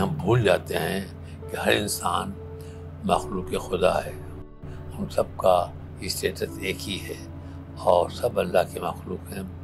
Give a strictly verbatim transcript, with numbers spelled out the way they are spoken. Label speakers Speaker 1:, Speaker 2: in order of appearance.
Speaker 1: हम भूल जाते हैं कि हर इंसान मखलूक खुदा है, हम सब का स्टेटस एक ही है और सब अल्लाह के मखलूक हैं।